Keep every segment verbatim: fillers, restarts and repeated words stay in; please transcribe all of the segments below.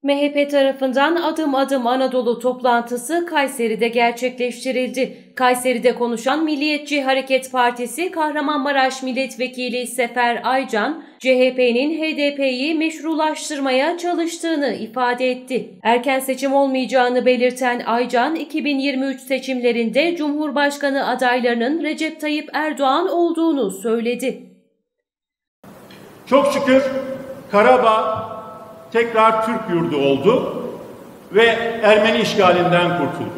M H P tarafından Adım Adım Anadolu toplantısı Kayseri'de gerçekleştirildi. Kayseri'de konuşan Milliyetçi Hareket Partisi Kahramanmaraş Milletvekili Sefer Aycan, C H P'nin H D P'yi meşrulaştırmaya çalıştığını ifade etti. Erken seçim olmayacağını belirten Aycan, iki bin yirmi üç seçimlerinde Cumhurbaşkanı adaylarının Recep Tayyip Erdoğan olduğunu söyledi. Çok şükür Karabağ tekrar Türk yurdu oldu ve Ermeni işgalinden kurtuldu.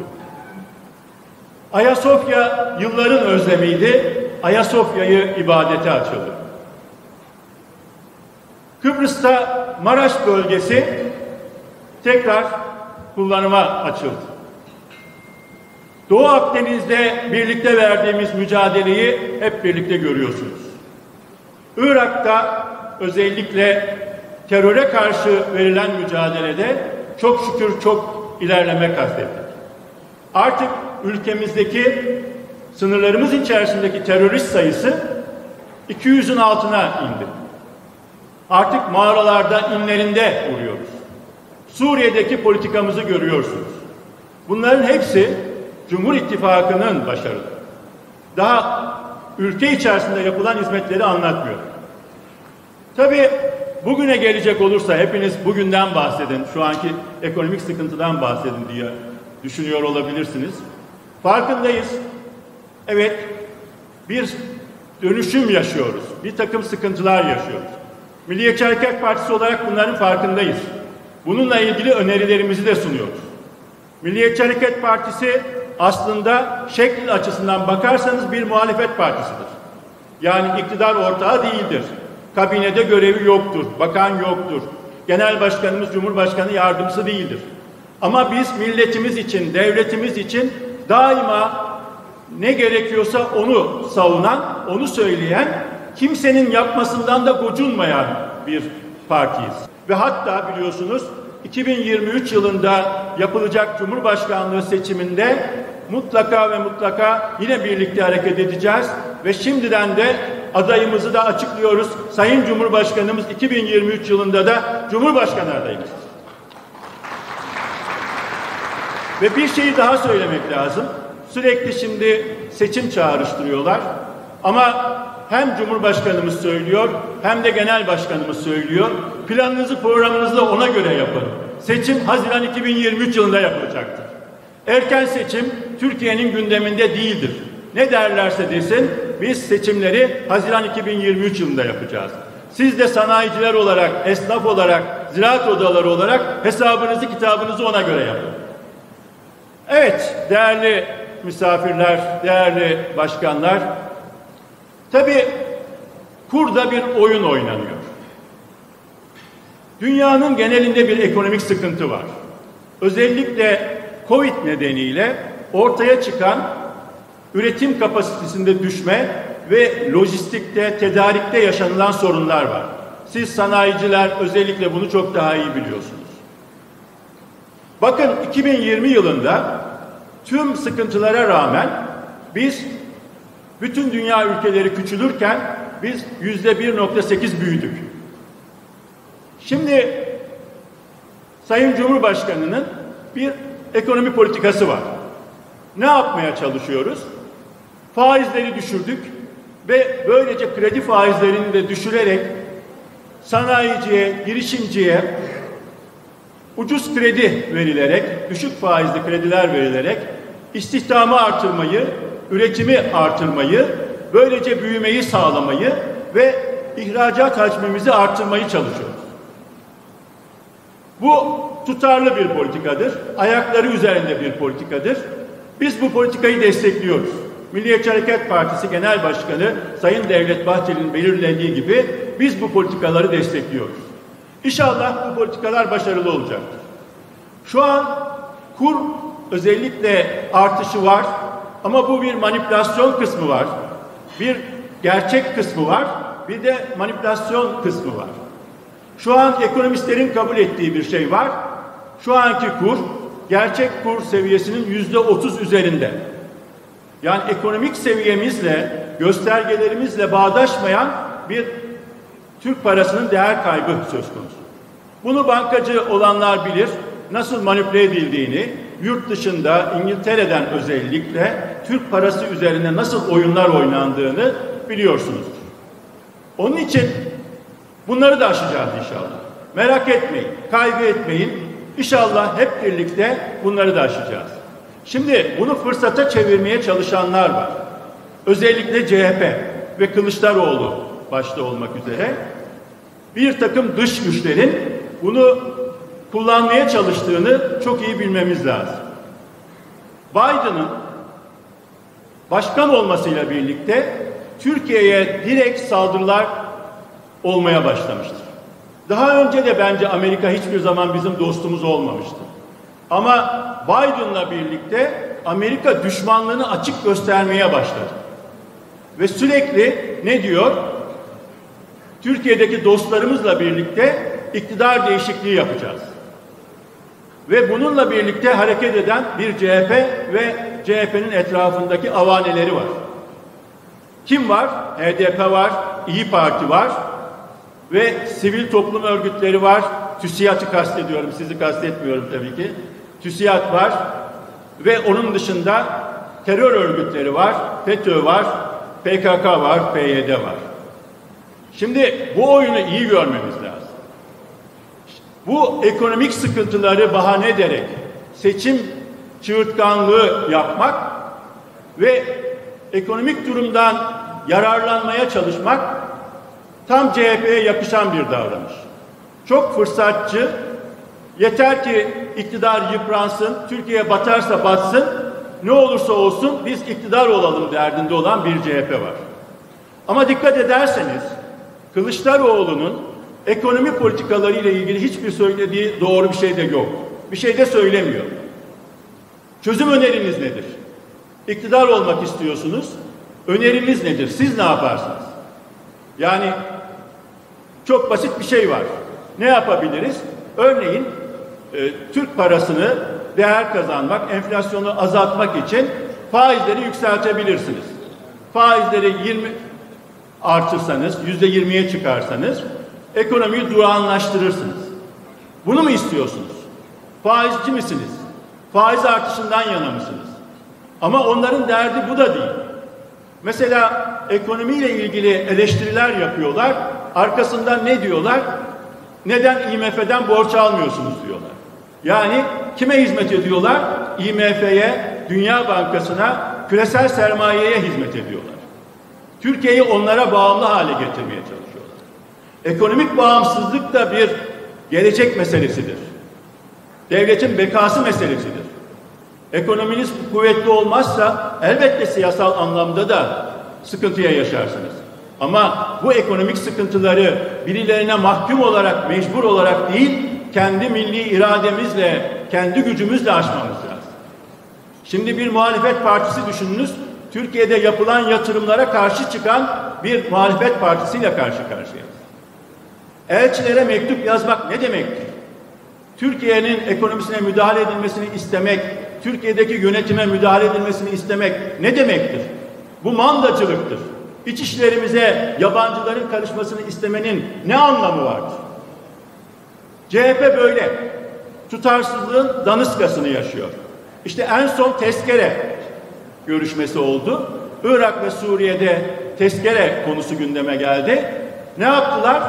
Ayasofya yılların özlemiydi. Ayasofya'yı ibadete açıldı. Kıbrıs'ta Maraş bölgesi tekrar kullanıma açıldı. Doğu Akdeniz'de birlikte verdiğimiz mücadeleyi hep birlikte görüyorsunuz. Irak'ta özellikle teröre karşı verilen mücadelede çok şükür çok ilerleme kaydettik. Artık ülkemizdeki sınırlarımız içerisindeki terörist sayısı iki yüzün altına indi. Artık mağaralarda inlerinde vuruyoruz. Suriye'deki politikamızı görüyorsunuz. Bunların hepsi Cumhur İttifakı'nın başarıları. Daha ülke içerisinde yapılan hizmetleri anlatmıyor. Tabii bugüne gelecek olursa hepiniz bugünden bahsedin, şu anki ekonomik sıkıntıdan bahsedin diye düşünüyor olabilirsiniz. Farkındayız. Evet, bir dönüşüm yaşıyoruz. Bir takım sıkıntılar yaşıyoruz. Milliyetçi Hareket Partisi olarak bunların farkındayız. Bununla ilgili önerilerimizi de sunuyoruz. Milliyetçi Hareket Partisi aslında şekil açısından bakarsanız bir muhalefet partisidir. Yani iktidar ortağı değildir. Kabinede görevi yoktur, bakan yoktur. Genel başkanımız Cumhurbaşkanı yardımcısı değildir. Ama biz milletimiz için, devletimiz için daima ne gerekiyorsa onu savunan, onu söyleyen, kimsenin yapmasından da gocunmayan bir partiyiz. Ve hatta biliyorsunuz iki bin yirmi üç yılında yapılacak Cumhurbaşkanlığı seçiminde mutlaka ve mutlaka yine birlikte hareket edeceğiz ve şimdiden de adayımızı da açıklıyoruz. Sayın Cumhurbaşkanımız iki bin yirmi üç yılında da Cumhurbaşkanı adayımız. Ve bir şeyi daha söylemek lazım. Sürekli şimdi seçim çağrıştırıyorlar. Ama hem Cumhurbaşkanımız söylüyor hem de Genel Başkanımız söylüyor. Planınızı, programınızı da ona göre yapın. Seçim Haziran iki bin yirmi üç yılında yapılacaktır. Erken seçim Türkiye'nin gündeminde değildir. Ne derlerse desin biz seçimleri Haziran iki bin yirmi üç yılında yapacağız. Siz de sanayiciler olarak, esnaf olarak, ziraat odaları olarak hesabınızı, kitabınızı ona göre yapın. Evet, değerli misafirler, değerli başkanlar, tabii kurda bir oyun oynanıyor. Dünyanın genelinde bir ekonomik sıkıntı var. Özellikle Covid nedeniyle ortaya çıkan üretim kapasitesinde düşme ve lojistikte, tedarikte yaşanılan sorunlar var. Siz sanayiciler özellikle bunu çok daha iyi biliyorsunuz. Bakın iki bin yirmi yılında tüm sıkıntılara rağmen biz bütün dünya ülkeleri küçülürken biz yüzde bir nokta sekiz büyüdük. Şimdi Sayın Cumhurbaşkanı'nın bir ekonomi politikası var. Ne yapmaya çalışıyoruz? Faizleri düşürdük ve böylece kredi faizlerini de düşürerek sanayiciye, girişimciye ucuz kredi verilerek, düşük faizli krediler verilerek istihdamı artırmayı, üretimi artırmayı, böylece büyümeyi sağlamayı ve ihracat hacmimizi artırmayı çalışıyoruz. Bu tutarlı bir politikadır, ayakları üzerinde bir politikadır. Biz bu politikayı destekliyoruz. Milliyetçi Hareket Partisi Genel Başkanı Sayın Devlet Bahçeli'nin belirlediği gibi biz bu politikaları destekliyoruz. İnşallah bu politikalar başarılı olacaktır. Şu an kur özellikle artışı var ama bu bir manipülasyon kısmı var. Bir gerçek kısmı var, bir de manipülasyon kısmı var. Şu an ekonomistlerin kabul ettiği bir şey var. Şu anki kur gerçek kur seviyesinin yüzde otuz üzerinde. Yani ekonomik seviyemizle, göstergelerimizle bağdaşmayan bir Türk parasının değer kaybı söz konusu. Bu Bunu bankacı olanlar bilir. Nasıl manipüle edildiğini, yurt dışında İngiltere'den özellikle Türk parası üzerine nasıl oyunlar oynandığını biliyorsunuzdur. Onun için bunları da aşacağız inşallah. Merak etmeyin, kaygı etmeyin. İnşallah hep birlikte bunları da aşacağız. Şimdi bunu fırsata çevirmeye çalışanlar var. Özellikle C H P ve Kılıçdaroğlu başta olmak üzere bir takım dış güçlerin bunu kullanmaya çalıştığını çok iyi bilmemiz lazım. Biden'ın başkan olmasıyla birlikte Türkiye'ye direkt saldırılar olmaya başlamıştır. Daha önce de bence Amerika hiçbir zaman bizim dostumuz olmamıştı. Ama Biden'la birlikte Amerika düşmanlığını açık göstermeye başladı. Ve sürekli ne diyor? Türkiye'deki dostlarımızla birlikte iktidar değişikliği yapacağız. Ve bununla birlikte hareket eden bir C H P ve C H P'nin etrafındaki avaneleri var. Kim var? H D P var, İyi Parti var ve sivil toplum örgütleri var. TÜSİAD'ı kastediyorum, sizi kastetmiyorum tabii ki. TÜSİAD var ve onun dışında terör örgütleri var, FETÖ var, P K K var, P Y D var. Şimdi bu oyunu iyi görmemiz lazım. Bu ekonomik sıkıntıları bahane ederek seçim çığırtkanlığı yapmak ve ekonomik durumdan yararlanmaya çalışmak tam C H P'ye yakışan bir davranış. Çok fırsatçı, yeter ki iktidar yıpransın, Türkiye batarsa batsın, ne olursa olsun biz iktidar olalım derdinde olan bir C H P var. Ama dikkat ederseniz Kılıçdaroğlu'nun ekonomi politikaları ile ilgili hiçbir söylediği doğru bir şey de yok. Bir şey de söylemiyor. Çözüm öneriniz nedir? İktidar olmak istiyorsunuz. Öneriniz nedir? Siz ne yaparsınız? Yani çok basit bir şey var. Ne yapabiliriz? Örneğin e, Türk parasını değer kazanmak, enflasyonu azaltmak için faizleri yükseltebilirsiniz. Faizleri yirmi artırsanız, yüzde yirmiye çıkarsanız ekonomiyi durağanlaştırırsınız. Bunu mu istiyorsunuz? Faizci misiniz? Faiz artışından yana mısınız? Ama onların derdi bu da değil. Mesela ekonomiyle ilgili eleştiriler yapıyorlar. Arkasından ne diyorlar? Neden I M F'den borç almıyorsunuz diyorlar. Yani kime hizmet ediyorlar? I M F'ye, Dünya Bankası'na, küresel sermayeye hizmet ediyorlar. Türkiye'yi onlara bağımlı hale getirmeye çalışıyorlar. Ekonomik bağımsızlık da bir gelecek meselesidir. Devletin bekası meselesidir. Ekonominiz kuvvetli olmazsa elbette siyasal anlamda da sıkıntıya yaşarsınız. Ama bu ekonomik sıkıntıları birilerine mahkum olarak, mecbur olarak değil, kendi milli irademizle, kendi gücümüzle aşmamız lazım. Şimdi bir muhalefet partisi düşününüz, Türkiye'de yapılan yatırımlara karşı çıkan bir muhalefet partisiyle karşı karşıyayız. Elçilere mektup yazmak ne demektir? Türkiye'nin ekonomisine müdahale edilmesini istemek, Türkiye'deki yönetime müdahale edilmesini istemek ne demektir? Bu mandacılıktır. İç işlerimize yabancıların karışmasını istemenin ne anlamı vardır? C H P böyle. Tutarsızlığın daniskasını yaşıyor. İşte en son tezkere görüşmesi oldu. Irak ve Suriye'de tezkere konusu gündeme geldi. Ne yaptılar?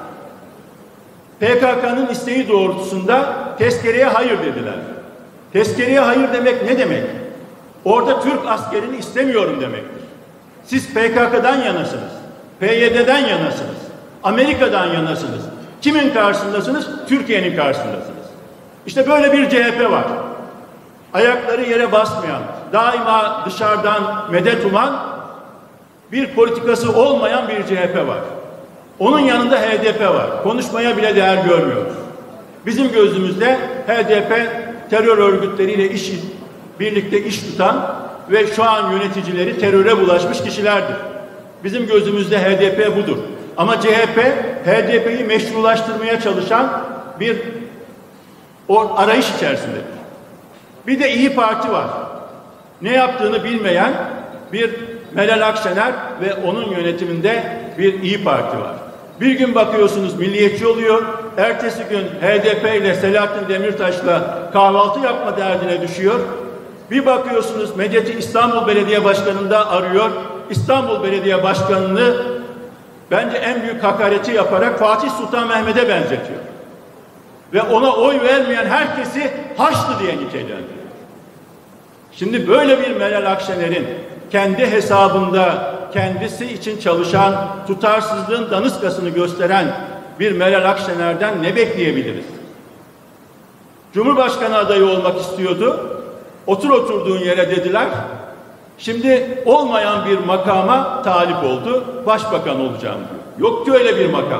P K K'nın isteği doğrultusunda tezkereye hayır dediler. Tezkereye hayır demek ne demek? Orada Türk askerini istemiyorum demektir. Siz P K K'dan yanasınız. P Y D'den yanasınız. Amerika'dan yanasınız. Kimin karşısındasınız? Türkiye'nin karşısındasınız. İşte böyle bir C H P var. Ayakları yere basmayan, daima dışarıdan medet uman, bir politikası olmayan bir C H P var. Onun yanında H D P var. Konuşmaya bile değer görmüyoruz. Bizim gözümüzde H D P terör örgütleriyle iş, birlikte iş tutan ve şu an yöneticileri teröre bulaşmış kişilerdir. Bizim gözümüzde H D P budur. Ama C H P, H D P'yi meşrulaştırmaya çalışan bir o arayış içerisindedir. Bir de İyi Parti var. Ne yaptığını bilmeyen bir Meral Akşener ve onun yönetiminde bir İyi Parti var. Bir gün bakıyorsunuz milliyetçi oluyor, ertesi gün H D P ile Selahattin Demirtaş'la kahvaltı yapma derdine düşüyor. Bir bakıyorsunuz Medyat'ı İstanbul Belediye Başkanı'nda arıyor. İstanbul Belediye Başkanı'nı bence en büyük hakareti yaparak Fatih Sultan Mehmet'e benzetiyor. Ve ona oy vermeyen herkesi Haçlı diye nitelendiriyor. Şimdi böyle bir Meral Akşener'in kendi hesabında kendisi için çalışan, tutarsızlığın daniskasını gösteren bir Meral Akşener'den ne bekleyebiliriz? Cumhurbaşkanı adayı olmak istiyordu. Otur oturduğun yere dediler. Şimdi olmayan bir makama talip oldu. Başbakan olacağım diyor. Yok ki öyle bir makam.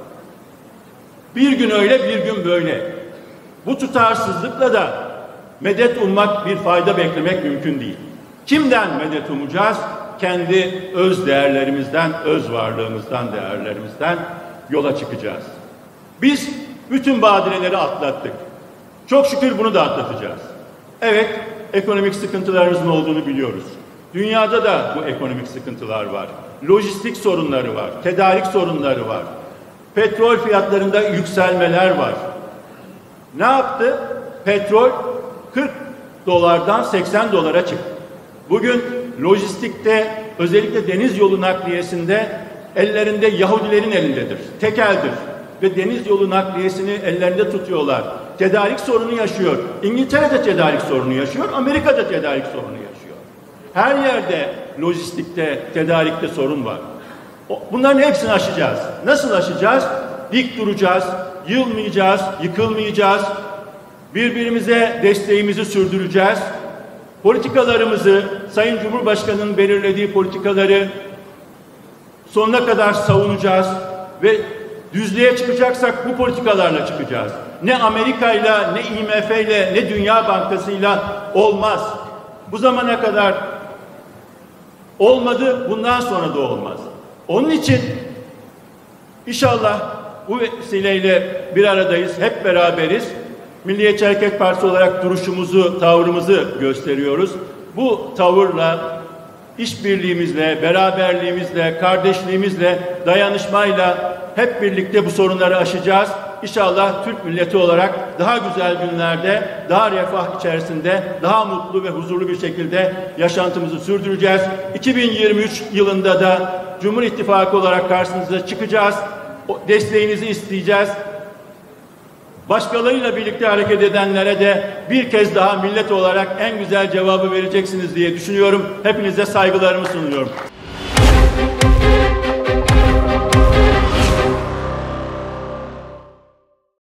Bir gün öyle, bir gün böyle. Bu tutarsızlıkla da medet ummak, bir fayda beklemek mümkün değil. Kimden medet umacağız? Kendi öz değerlerimizden, öz varlığımızdan, değerlerimizden yola çıkacağız. Biz bütün badireleri atlattık. Çok şükür bunu da atlatacağız. Evet, ekonomik sıkıntılarımızın olduğunu biliyoruz. Dünyada da bu ekonomik sıkıntılar var. Lojistik sorunları var, tedarik sorunları var. Petrol fiyatlarında yükselmeler var. Ne yaptı? Petrol kırk dolardan seksen dolara çıktı. Bugün lojistikte, özellikle deniz yolu nakliyesinde ellerinde Yahudilerin elindedir. Tekeldir. Ve deniz yolu nakliyesini ellerinde tutuyorlar. Tedarik sorunu yaşıyor. İngiltere'de tedarik sorunu yaşıyor. Amerika'da tedarik sorunu yaşıyor. Her yerde lojistikte, tedarikte sorun var. Bunların hepsini aşacağız. Nasıl aşacağız? Dik duracağız, yılmayacağız, yıkılmayacağız. Birbirimize desteğimizi sürdüreceğiz. Politikalarımızı, Sayın Cumhurbaşkanı'nın belirlediği politikaları sonuna kadar savunacağız ve düzlüğe çıkacaksak bu politikalarla çıkacağız. Ne Amerika'yla, ne I M F'yle, ne Dünya Bankası'yla olmaz. Bu zamana kadar olmadı, bundan sonra da olmaz. Onun için inşallah bu vesileyle bir aradayız, hep beraberiz. Milliyetçi Hareket Partisi olarak duruşumuzu, tavrımızı gösteriyoruz. Bu tavırla, işbirliğimizle, beraberliğimizle, kardeşliğimizle, dayanışmayla hep birlikte bu sorunları aşacağız. İnşallah Türk milleti olarak daha güzel günlerde, daha refah içerisinde, daha mutlu ve huzurlu bir şekilde yaşantımızı sürdüreceğiz. iki bin yirmi üç yılında da Cumhur İttifakı olarak karşınıza çıkacağız. Desteğinizi isteyeceğiz. Başkalarıyla birlikte hareket edenlere de bir kez daha millet olarak en güzel cevabı vereceksiniz diye düşünüyorum. Hepinize saygılarımı sunuyorum.